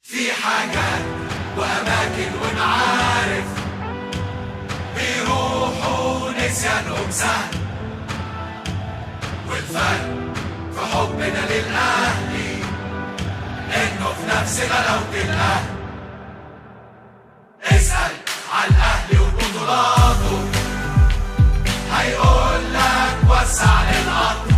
في حاجات وأماكن ونعارف بيروحوا نسيانهم سهل، والفرق في حبنا للأهلي إنه في نفس غلاوة الأهل. اسأل على الأهلي وبطولاته هيقولك وسع للأرض،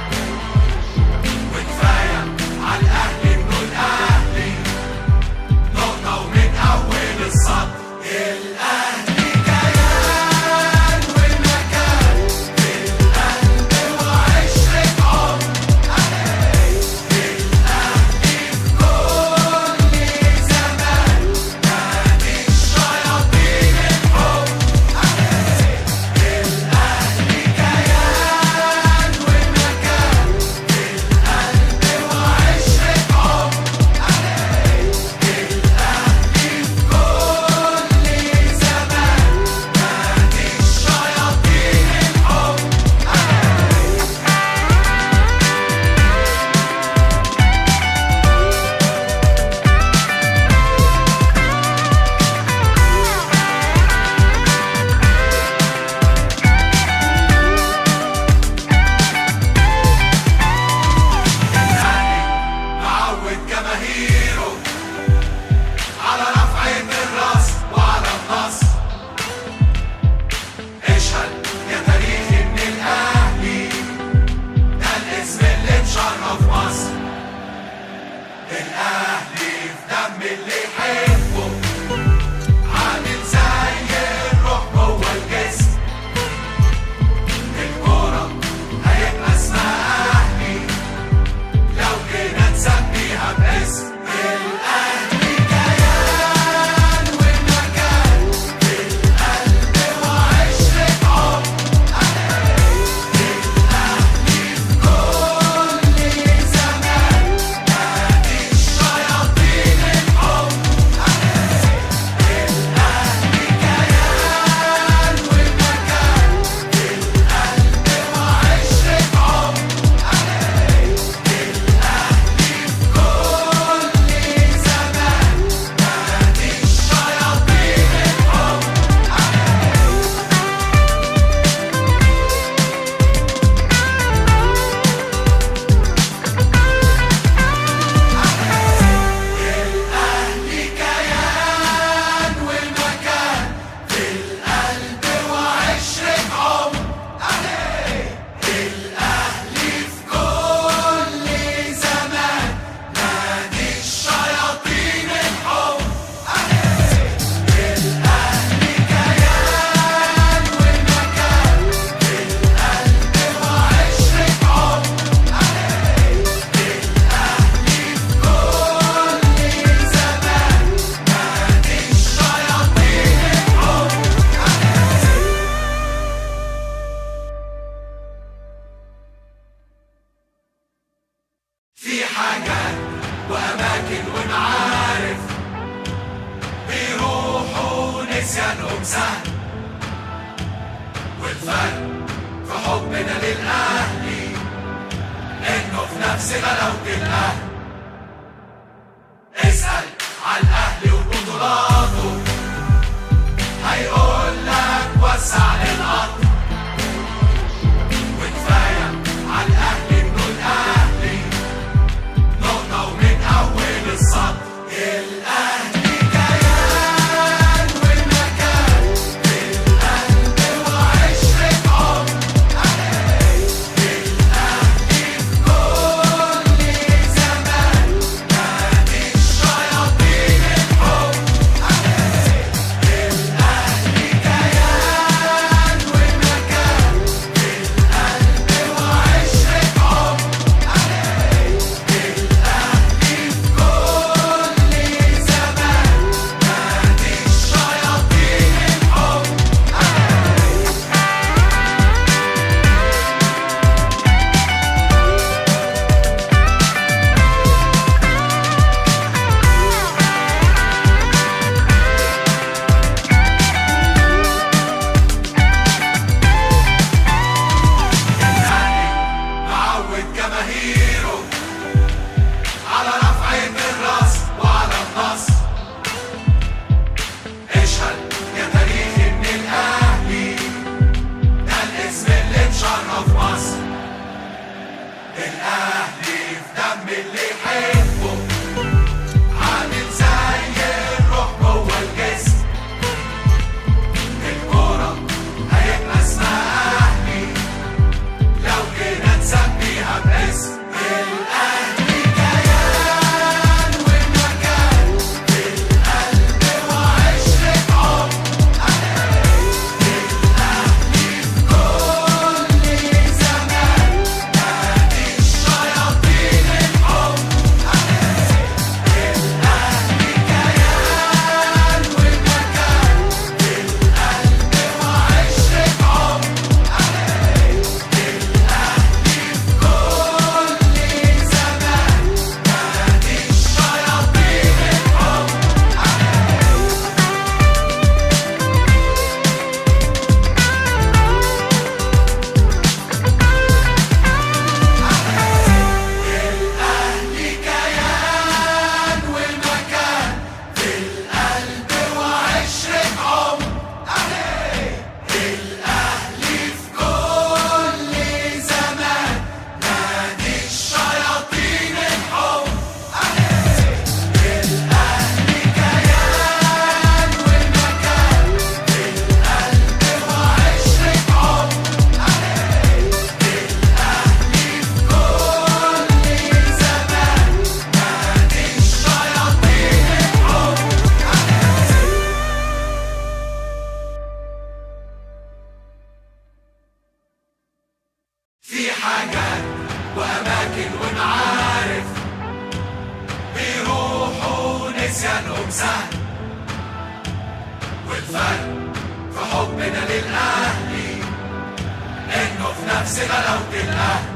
وكفاية على الأهلي إنه الأهلي نقطة ومن أول السطر. الأهلي كيان ومكان في القلب وعشرة عمر، الأهلي في كل زمان نادي الشياطين الحب. الأهلي كيان ومكان في القلب وعشرة عمر، الأهلي في كل زمان نادي الشياطين الحب. الأهلي معود جماهيره على رفعة الراس وعلى النصر. اشهد يا تاريخ ان الاهلي ده الاسم اللي مشرف مصر. الاهلي في دم اللي يحبه، عامل زي الروح جوه الجسم. الكورة هيبقى اسمها اهلي لو جينا نسميها باسم. الاهلي كيان ومكان في القلب وعشرة عمر، الأهلي في كل زمان نادي الشياطين الحب. الأهلي كيان ومكان في القلب وعشرة عمر، الأهلي في كل زمان نادي الشياطين الحب. الأهلي كيان ومكان في القلب وعشرة عمر، الأهلي في كل زمان نادي الشياطين الحب. الأهلي كيان ومكان في القلب وعشرة عمر، الأهلي في كل زمان نادي الشياطين الحب. في حاجات وأماكن ونعارف بيروحوا نسيانهم سهل، والفرق في حبنا للأهلي إنه في نفس غلاوة الأهل. اسأل على الأهلي وبطولاته هيقولك وسع للأرض، وكفاية على الأهلي إنه الأهلي نقطة ومن أول السطر. الأهلي كيان ومكان في القلب وعشرة عمر، الأهلي في كل زمان نادي الشياطين نسيانهم سهل، والفرق في حبنا للأهلي إنه في نفس غلاوة الأهل.